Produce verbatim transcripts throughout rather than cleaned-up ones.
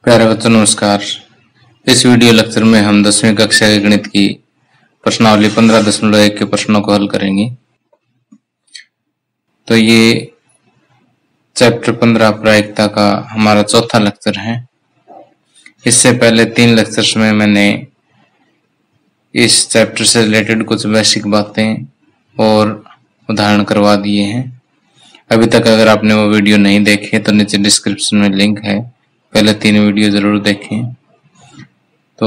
प्यारे बच्चों नमस्कार। इस वीडियो लेक्चर में हम दसवीं कक्षा के गणित की प्रश्नावली पंद्रह दशमलव एक के प्रश्नों को हल करेंगे। तो ये चैप्टर पंद्रह प्रायिकता का हमारा चौथा लेक्चर है। इससे पहले तीन लेक्चर्स में मैंने इस चैप्टर से रिलेटेड कुछ बेसिक बातें और उदाहरण करवा दिए हैं। अभी तक अगर आपने वो वीडियो नहीं देखे तो नीचे डिस्क्रिप्शन में लिंक है, पहले तीन वीडियो जरूर देखें। तो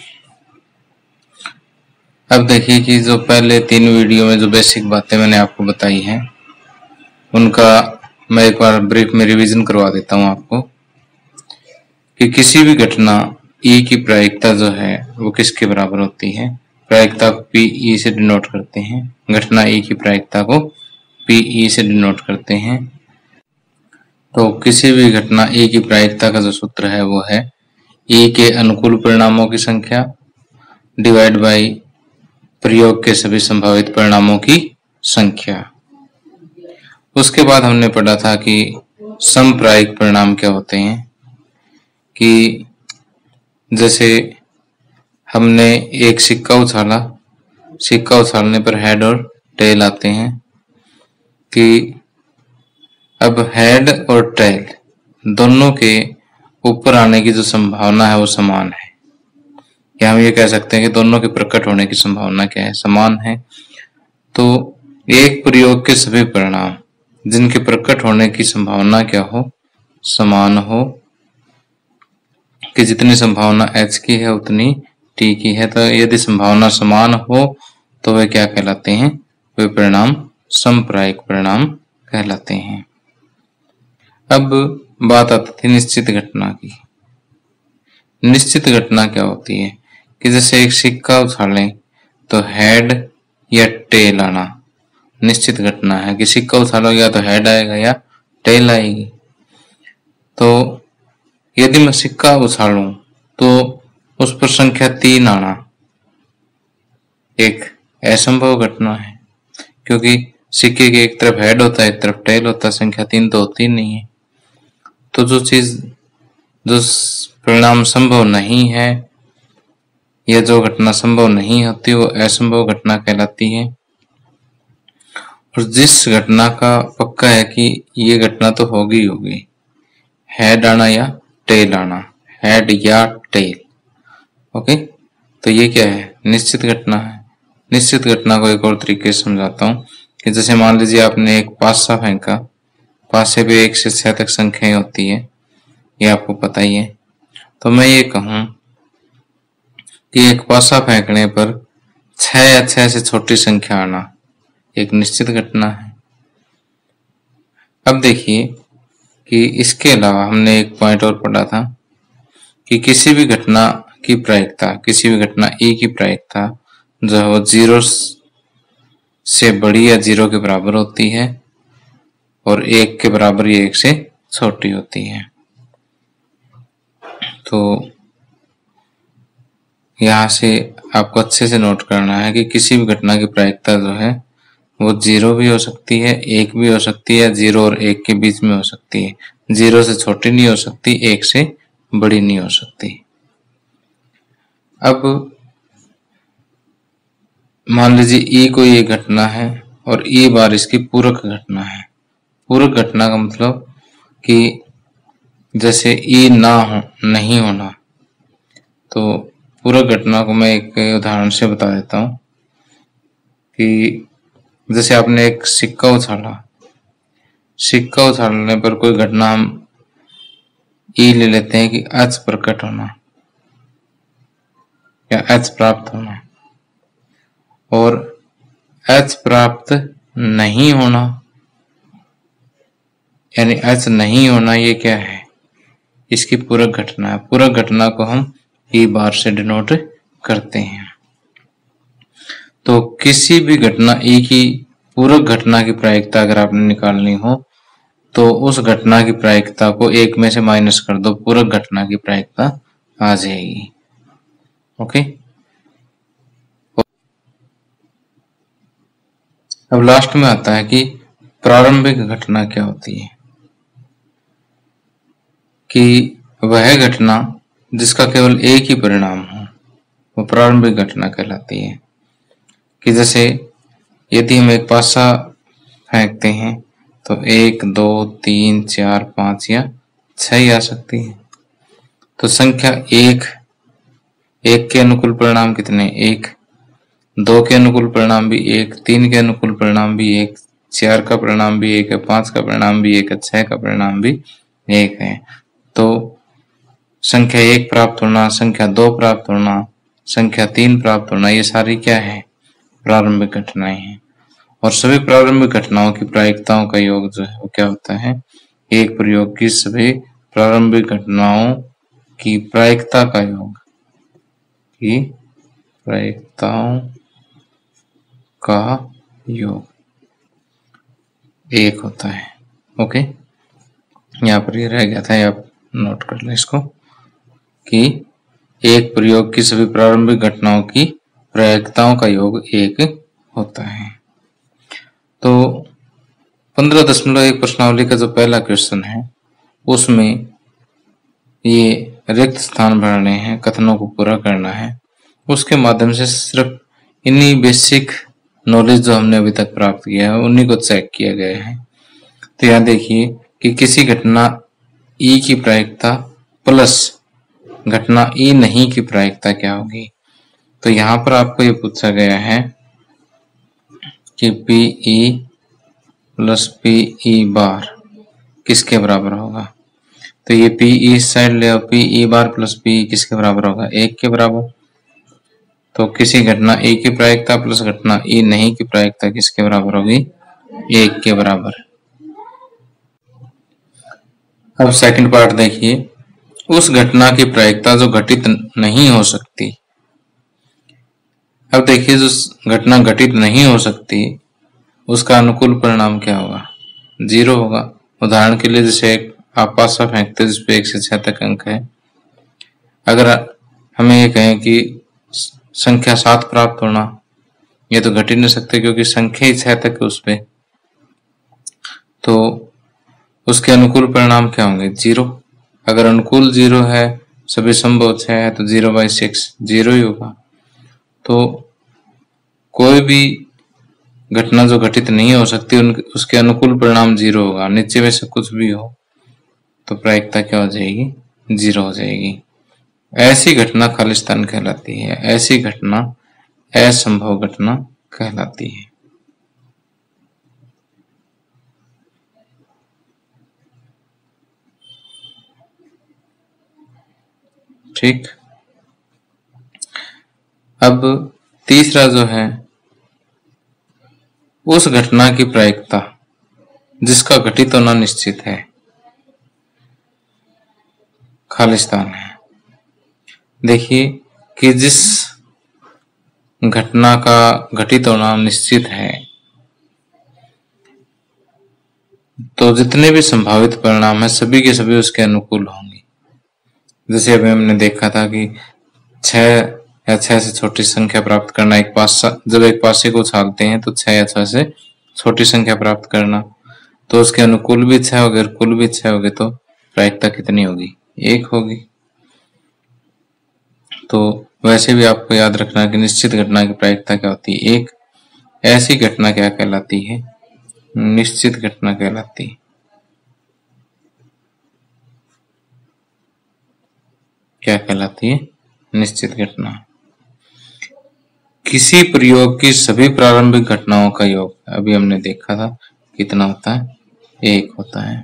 अब देखिए कि जो पहले तीन वीडियो में जो बेसिक बातें मैंने आपको बताई हैं उनका मैं एक बार ब्रीफ में रिवीजन करवा देता हूं आपको कि किसी भी घटना ई की प्रायिकता जो है वो किसके बराबर होती है। प्रायिकता को पी ई से डिनोट करते हैं, घटना ई की प्रायिकता को पी ई से डिनोट करते हैं। तो किसी भी घटना ई की प्रायिकता का जो सूत्र है वो है ई के अनुकूल परिणामों की संख्या डिवाइड बाई प्रयोग के सभी संभावित परिणामों की संख्या। उसके बाद हमने पढ़ा था कि समप्रायिक परिणाम क्या होते हैं, कि जैसे हमने एक सिक्का उछाला, सिक्का उछालने पर हेड और टेल आते हैं, कि अब हेड और टेल दोनों के ऊपर आने की जो संभावना है वो समान है, या हम ये कह सकते हैं कि दोनों के प्रकट होने की संभावना क्या है, समान है। तो एक प्रयोग के सभी परिणाम जिनके प्रकट होने की संभावना क्या हो, समान हो, कि जितनी संभावना h की है उतनी t की है। तो यदि संभावना समान हो तो वे क्या कहलाते हैं, वे परिणाम समप्रायिक परिणाम कहलाते हैं। अब बात आती थी निश्चित घटना की। निश्चित घटना क्या होती है कि जैसे एक सिक्का उछालें तो हेड या टेल आना निश्चित घटना है, कि सिक्का उछालोगे या तो हेड आएगा या टेल आएगी। तो यदि मैं सिक्का उछालूं तो उस पर संख्या तीन आना एक असंभव घटना है, क्योंकि सिक्के के एक तरफ हेड होता है एक तरफ टेल होता है, संख्या तीन तो होती नहीं है। तो जो चीज जो परिणाम संभव नहीं है या जो घटना संभव नहीं होती वो असंभव घटना कहलाती है। और जिस घटना का पक्का है कि ये घटना तो होगी होगी, हेड आना या टेल आना, हेड या टेल, ओके, तो ये क्या है, निश्चित घटना है। निश्चित घटना को एक और तरीके से समझाता हूँ कि जैसे मान लीजिए आपने एक पासा फेंका, पासे पे एक से छह तक संख्याएं होती है, ये आपको पता ही है। तो मैं ये कहूं कि एक पासा फेंकने पर छह या छह से छोटी संख्या आना एक निश्चित घटना है। अब देखिए कि इसके अलावा हमने एक पॉइंट और पढ़ा था कि किसी भी घटना की प्रायिकता, किसी भी घटना ई की प्रायिकता जो है वो जीरो से बड़ी या जीरो के बराबर होती है और एक के बराबर या एक से छोटी होती है। तो यहाँ से आपको अच्छे से नोट करना है कि किसी भी घटना की प्रायिकता जो है वो जीरो भी हो सकती है, एक भी हो सकती है, जीरो और एक के बीच में हो सकती है, जीरो से छोटी नहीं हो सकती, एक से बड़ी नहीं हो सकती। अब मान लीजिए ई कोई एक घटना है और ई बार इसकी पूरक घटना है। पूरक घटना का मतलब कि जैसे ई ना हो, नहीं होना। तो पूरक घटना को मैं एक उदाहरण से बता देता हूं कि जैसे आपने एक सिक्का उछाला, सिक्का उछालने पर कोई घटना हम ई ले लेते हैं कि एच प्रकट होना या एच प्राप्त होना, और एच प्राप्त नहीं होना यानी एच नहीं होना, ये क्या है, इसकी पूरक घटना है। पूरक घटना को हम ई बार से डिनोट करते हैं। तो किसी भी घटना ई की पूरक घटना की प्रायिकता अगर आपने निकालनी हो तो उस घटना की प्रायिकता को एक में से माइनस कर दो, पूरक घटना की प्रायिकता आ जाएगी। ओके, अब लास्ट में आता है कि प्रारंभिक घटना क्या होती है, कि वह घटना जिसका केवल एक ही परिणाम हो वो प्रारंभिक घटना कहलाती है। कि जैसे यदि हम एक पासा फेंकते हैं तो एक, दो, तीन, चार, पांच या छह ही आ सकती है। तो संख्या एक, एक के अनुकूल परिणाम कितने? एक। दो के अनुकूल परिणाम भी एक, तीन के अनुकूल परिणाम भी एक, चार का परिणाम भी एक है, पांच का परिणाम भी एक है, छह का परिणाम भी एक है। तो संख्या एक प्राप्त होना, संख्या दो प्राप्त होना, संख्या तीन प्राप्त होना, ये सारी क्या है? प्रारंभिक घटनाएं हैं। और सभी प्रारंभिक घटनाओं की प्रायिकताओं का योग जो है वो क्या होता है? एक प्रयोग की सभी प्रारंभिक घटनाओं की प्रायिकता का योग की प्रायिकताओं का योग एक होता है। ओके, यहाँ पर ये रह गया था, आप नोट कर लें इसको कि एक प्रयोग की सभी प्रारंभिक घटनाओं की प्रायिकताओं का योग एक होता है। तो पंद्रह दशमलव एक प्रश्नावली का जो पहला क्वेश्चन है उसमें ये रिक्त स्थान भरने हैं, कथनों को पूरा करना है। उसके माध्यम से सिर्फ इन्हीं बेसिक नॉलेज जो हमने अभी तक प्राप्त किया है उन्हीं को चेक किया गया है। तो यहाँ देखिए कि किसी घटना ई की प्रायिकता प्लस घटना ई नहीं की प्रायिकता क्या होगी। तो यहाँ पर आपको ये पूछा गया है कि P E plus P E bar किसके बराबर होगा। तो ये पी ई साइड ले आओ, P E bar plus P किसके बराबर होगा? एक के बराबर। तो किसी घटना ए की प्रायिकता प्लस घटना ई नहीं की प्रायिकता किसके बराबर होगी? एक के बराबर। अब सेकंड पार्ट देखिए, उस घटना की प्रायिकता जो घटित नहीं हो सकती। अब देखिए जो घटना घटित नहीं हो सकती उसका अनुकूल परिणाम क्या होगा? जीरो होगा। उदाहरण के लिए जैसे एक आप पासा फेंकते हैं जिसपे एक से छह तक अंक है। अगर हमें ये कहें कि संख्या सात प्राप्त होना, ये तो घट ही नहीं सकते क्योंकि संख्या ही छह तक है उस पे। तो उसके अनुकूल परिणाम क्या होंगे? जीरो। अगर अनुकूल जीरो है, सभी संभव छह है, तो जीरो बाई सिक्स जीरो ही होगा। तो कोई भी घटना जो घटित नहीं हो सकती उन उसके अनुकूल परिणाम जीरो होगा। नीचे में से कुछ भी हो तो प्रायिकता क्या हो जाएगी? जीरो हो जाएगी। ऐसी घटना खालिस्तान कहलाती है, ऐसी घटना असंभव घटना कहलाती है। ठीक। अब तीसरा जो है, उस घटना की प्रायिकता जिसका घटित होना निश्चित है खालिस्तान है। देखिए कि जिस घटना का घटित होना निश्चित है तो जितने भी संभावित परिणाम है सभी के सभी उसके अनुकूल होंगे। जैसे अभी हमने देखा था कि छह या छह से छोटी संख्या प्राप्त करना, एक पासा जब एक पासे को उछालते हैं तो छह या छह से छोटी संख्या प्राप्त करना, तो उसके अनुकूल भी छह हो गए, कुल भी छह हो गए, तो प्रायिकता कितनी होगी? एक होगी। तो वैसे भी आपको याद रखना कि निश्चित घटना की प्रायिकता क्या होती है? एक। ऐसी घटना क्या कहलाती है? निश्चित घटना कहलाती है। क्या कहलाती है? निश्चित घटना। किसी प्रयोग की सभी प्रारंभिक घटनाओं का योग अभी हमने देखा था कितना होता है? एक होता है।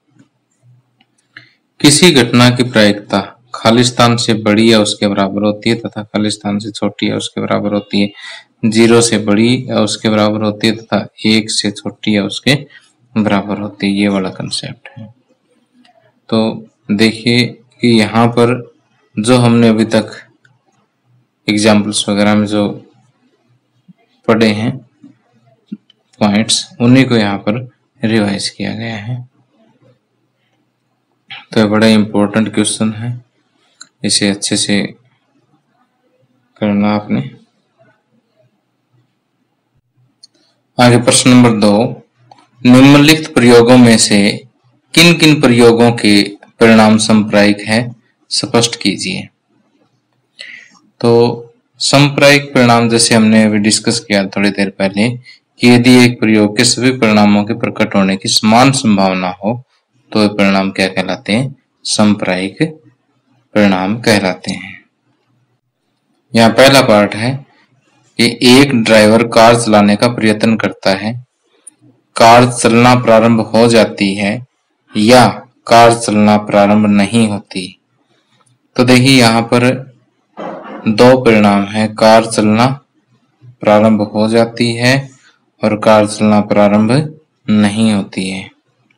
किसी घटना की प्रायिकता खालिस्तान से बड़ी या उसके बराबर होती है तथा खालिस्तान से छोटी या उसके बराबर होती है, जीरो से बड़ी या उसके बराबर होती है तथा एक से छोटी या उसके बराबर होती है। ये वाला कंसेप्ट है। तो देखिए कि यहाँ पर जो हमने अभी तक एग्जाम्पल्स वगैरह में जो पढ़े हैं पॉइंट्स, उन्हीं को यहाँ पर रिवाइज किया गया है। तो ये बड़ा इम्पोर्टेंट क्वेश्चन है, इसे अच्छे से करना आपने। आगे प्रश्न नंबर दो, निम्नलिखित प्रयोगों में से किन किन प्रयोगों के परिणाम सांप्रायिक है, स्पष्ट कीजिए। तो सांप्रायिक परिणाम जैसे हमने अभी डिस्कस किया थोड़ी देर पहले कि यदि एक प्रयोग के सभी परिणामों के प्रकट होने की समान संभावना हो तो ये परिणाम क्या कहलाते हैं? सांप्रायिक परिणाम कहलाते हैं। यहाँ पहला पार्ट है कि एक ड्राइवर कार चलाने का प्रयत्न करता है, कार चलना प्रारंभ हो जाती है या कार चलना प्रारंभ नहीं होती। तो देखिए यहाँ पर दो परिणाम है, कार चलना प्रारंभ हो जाती है और कार चलना प्रारंभ नहीं होती है।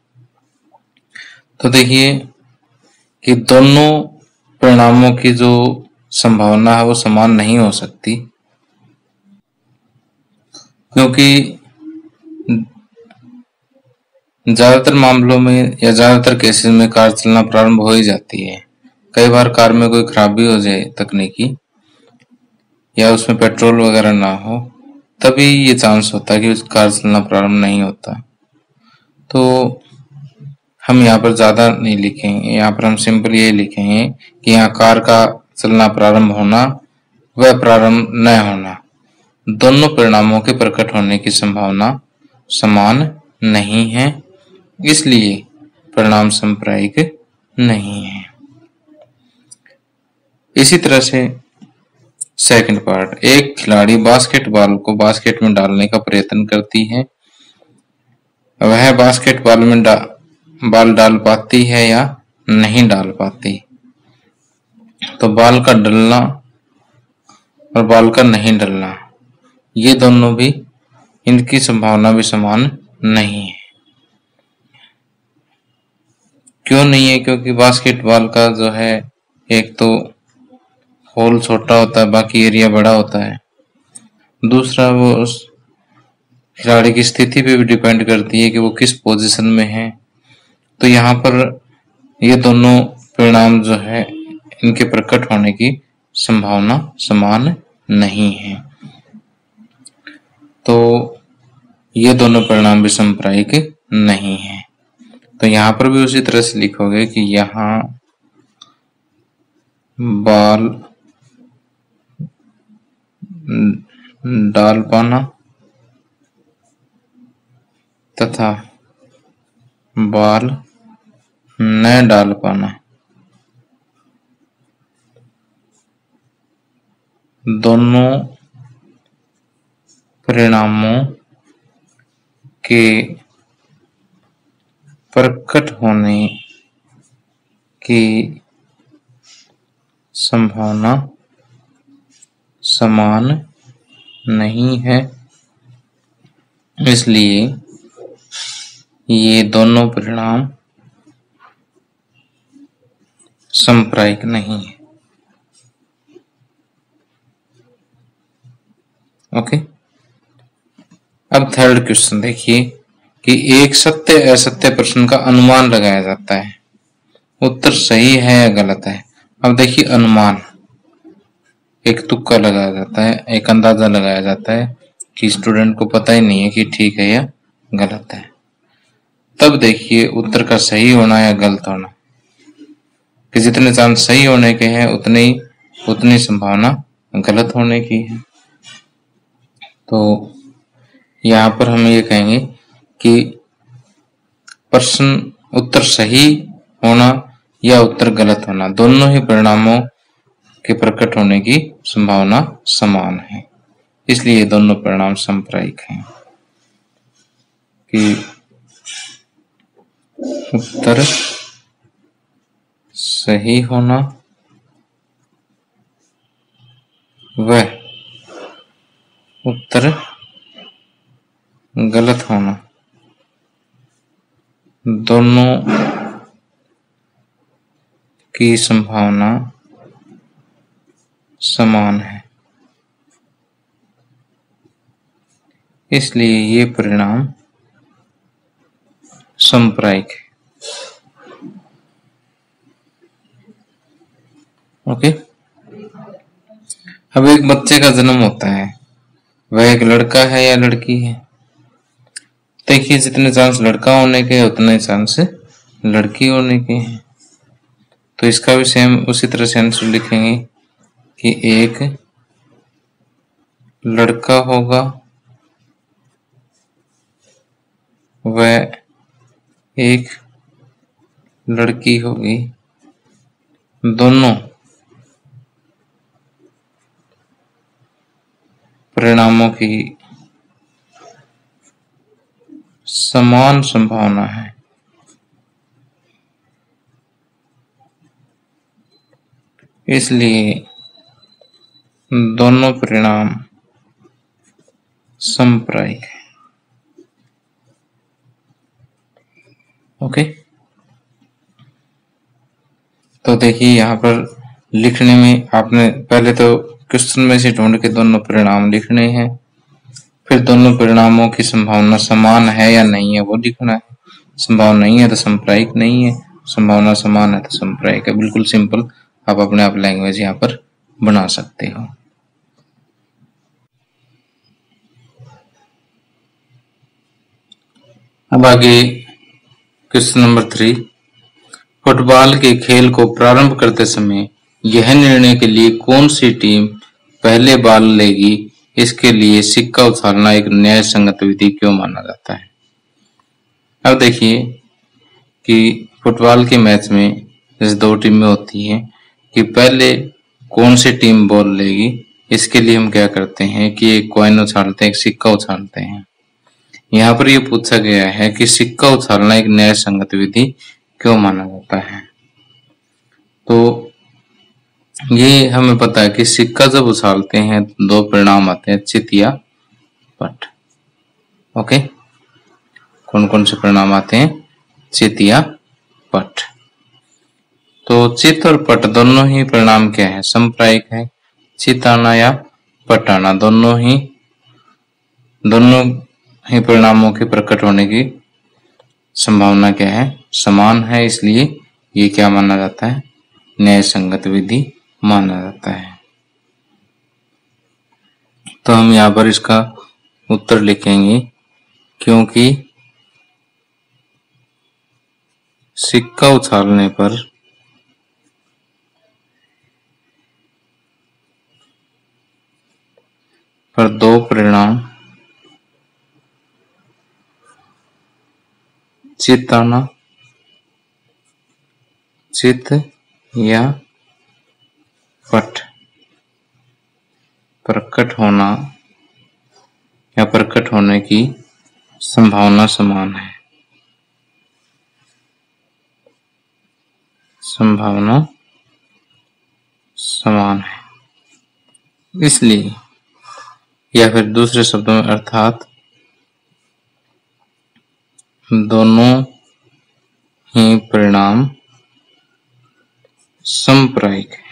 तो देखिए कि दोनों परिणामों की जो संभावना है वो समान नहीं हो सकती, क्योंकि ज्यादातर मामलों में या ज्यादातर केसेस में कार चलना प्रारंभ हो ही जाती है। कई बार कार में कोई खराबी हो जाए तकनीकी या उसमें पेट्रोल वगैरह ना हो, तभी ये चांस होता है कि उस कार चलना प्रारंभ नहीं होता। तो हम यहाँ पर ज्यादा नहीं लिखेंगे, यहाँ पर हम सिंपल ये लिखेंगे कि यहाँ कार का चलना प्रारंभ होना व प्रारंभ न होना दोनों परिणामों के प्रकट होने की संभावना समान नहीं है, इसलिए परिणाम सांप्रायिक नहीं है। इसी तरह से सेकंड पार्ट, एक खिलाड़ी बास्केटबॉल को बास्केट में डालने का प्रयत्न करती है, वह बास्केटबॉल में डा, बॉल डाल पाती है या नहीं डाल पाती। तो बॉल का डलना और बॉल का नहीं डलना ये दोनों भी, इनकी संभावना भी समान नहीं है। क्यों नहीं है? क्योंकि बास्केटबॉल का जो है एक तो होल छोटा होता है, बाकी एरिया बड़ा होता है। दूसरा वो उस खिलाड़ी की स्थिति पे भी डिपेंड करती है कि वो किस पोजीशन में है। तो यहाँ पर ये दोनों परिणाम जो है इनके प्रकट होने की संभावना समान नहीं है। तो ये दोनों परिणाम भी सांप्रायिक नहीं है। तो यहाँ पर भी उसी तरह से लिखोगे कि यहाँ बॉल डाल पाना तथा बॉल न डाल पाना दोनों परिणामों के प्रकट होने की संभावना समान नहीं है, इसलिए ये दोनों परिणाम सांप्रायिक नहीं है। ओके, अब थर्ड क्वेश्चन देखिए कि एक सत्य असत्य प्रश्न का अनुमान लगाया जाता है, उत्तर सही है या गलत है। अब देखिए अनुमान, एक तुक्का लगाया जाता है, एक अंदाजा लगाया जाता है कि स्टूडेंट को पता ही नहीं है कि ठीक है या गलत है। तब देखिए उत्तर का सही होना या गलत होना, कि जितने चांस सही होने के हैं उतनी उतनी संभावना गलत होने की है। तो यहाँ पर हम ये कहेंगे कि प्रश्न उत्तर सही होना या उत्तर गलत होना दोनों ही परिणामों के प्रकट होने की संभावना समान है, इसलिए दोनों परिणाम सांप्रायिक हैं। कि उत्तर सही होना व उत्तर गलत होना दोनों की संभावना समान है, इसलिए ये परिणाम सांप्रायिक है। ओके, अब एक बच्चे का जन्म होता है, वह एक लड़का है या लड़की है। देखिए जितने चांस लड़का होने के उतने चांस लड़की होने के हैं। तो इसका भी सेम उसी तरह से आंसर लिखेंगे कि एक लड़का होगा व एक लड़की होगी, दोनों परिणामों की समान संभावना है। इसलिए दोनों परिणाम समप्रायिक है। ओके, तो देखिए यहाँ पर लिखने में आपने पहले तो क्वेश्चन में से ढूंढ के दोनों परिणाम लिखने हैं, फिर दोनों परिणामों की संभावना समान है या नहीं है वो लिखना है। संभावना नहीं है तो समप्रायिक नहीं है, संभावना समान है तो समप्रायिक है। बिल्कुल सिंपल, आप अपने आप लैंग्वेज यहाँ पर बना सकते हो। अब आगे क्वेश्चन नंबर थ्री, फुटबॉल के खेल को प्रारंभ करते समय यह निर्णय के लिए कौन सी टीम पहले बॉल लेगी, इसके लिए सिक्का उछालना एक न्याय संगत विधि क्यों माना जाता है। अब देखिए कि फुटबॉल के मैच में जैसे दो टीमें होती हैं कि पहले कौन सी टीम बॉल लेगी, इसके लिए हम क्या करते हैं कि एक कॉइन उछालते हैं, एक सिक्का उछालते हैं। यहाँ पर ये पूछा गया है कि सिक्का उछालना एक न्याय संगत विधि क्यों माना जाता है। तो ये हमें पता है कि सिक्का जब उछालते हैं दो परिणाम आते हैं, चित या पट। ओके, कौन कौन से परिणाम आते हैं, चित या पट। तो चित और पट दोनों ही परिणाम क्या है, समप्रायिक है। चित आना या पट आना दोनों ही दोनों ही परिणामों के प्रकट होने की संभावना क्या है, समान है। इसलिए ये क्या माना जाता है, न्याय संगत विधि माना जाता है। तो हम यहाँ पर इसका उत्तर लिखेंगे क्योंकि सिक्का उछालने पर पर दो परिणाम चित आना, चित या पट प्रकट होना या प्रकट होने की संभावना समान है। संभावना समान है। इसलिए या फिर दूसरे शब्दों में अर्थात दोनों ही परिणाम समप्रायिक है।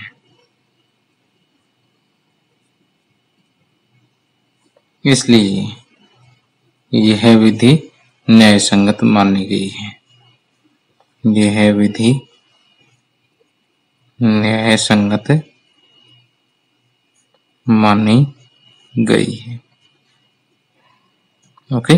इसलिए यह विधि न्याय संगत मानी गई है। यह विधि न्याय संगत मानी गई है। ओके,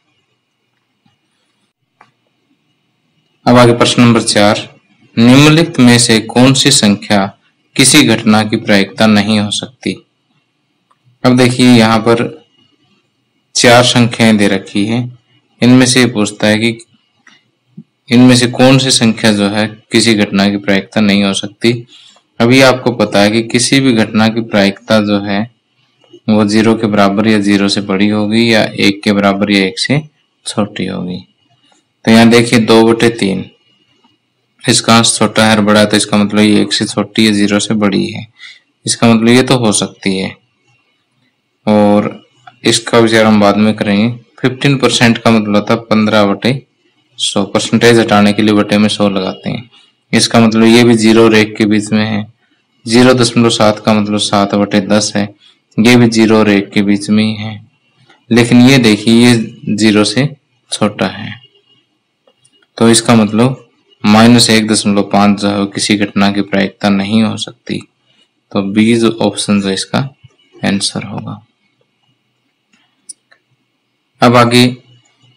अब आगे प्रश्न नंबर चार, निम्नलिखित में से कौन सी संख्या किसी घटना की प्रायिकता नहीं हो सकती। अब देखिए यहाँ पर चार संख्याएं दे रखी है, इनमें से पूछता है कि इनमें से कौन सी संख्या जो है किसी घटना की प्रायिकता नहीं हो सकती। अभी आपको पता है कि किसी भी घटना की प्रायिकता जो है वो जीरो के बराबर या जीरो से बड़ी होगी या एक के बराबर या एक से छोटी होगी। तो यहाँ देखिए दो बटे तीन, इसका अंश छोटा है और बड़ा है, तो इसका मतलब ये एक से छोटी है, जीरो से बड़ी है। इसका मतलब ये तो हो सकती है। और इसका विचार हम बाद में करेंगे। फिफ्टीन परसेंट का मतलब था पंद्रह बटे सौ, परसेंटेज हटाने के लिए बटे में सौ लगाते हैं। इसका मतलब ये भी जीरो और एक के बीच में है। जीरो दशमलव सात का मतलब सात बटे दस है, ये भी जीरो और एक के बीच में ही है। लेकिन ये देखिए ये जीरो से छोटा है, तो इसका मतलब माइनस एक दशमलव पांच जो है किसी घटना की प्रायिकता नहीं हो सकती। तो बी जो ऑप्शन जो इसका आंसर होगा। अब आगे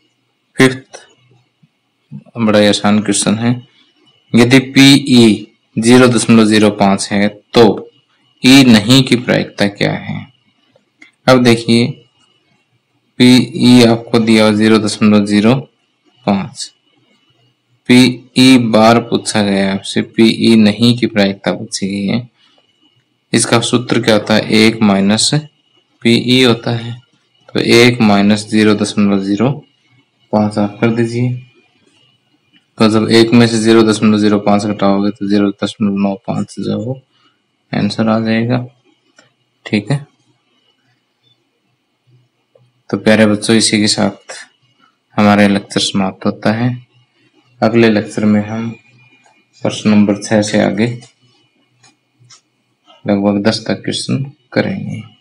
फिफ्थ बड़ा आसान क्वेश्चन है, यदि पीई जीरो दशमलव जीरो पांच है तो ई नहीं की प्रायिकता क्या है। अब देखिए पीई आपको दिया जीरो दशमलव जीरो पांच, पीई बार पूछा गया आपसे, पीई नहीं की प्रायिकता पूछी गई है। इसका सूत्र क्या होता है, एक माइनस पीई होता है। तो एक माइनस जीरो दशमलव जीरो पांच आप कर दीजिए। तो जब एक में से जीरो दशमलव जीरो पांच घटाओगे तो जीरो दशमलव नौ पांच जो वो आंसर आ जाएगा। ठीक है, तो प्यारे बच्चों इसी के साथ हमारे लेक्चर समाप्त होता है। अगले लेक्चर में हम प्रश्न नंबर छह से आगे लगभग दस तक क्वेश्चन करेंगे।